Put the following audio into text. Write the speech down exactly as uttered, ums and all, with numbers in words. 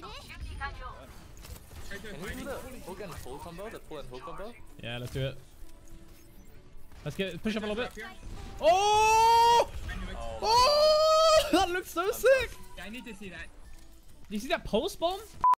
Can we do the hook and pull combo? The pull and hook combo? Yeah, let's do it. Let's get push up a little bit. Oh! Oh! That looks so sick. I need to see that. Do you see that pulse bomb?